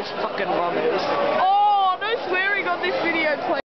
fucking mum is. Oh, no swearing on this video, please.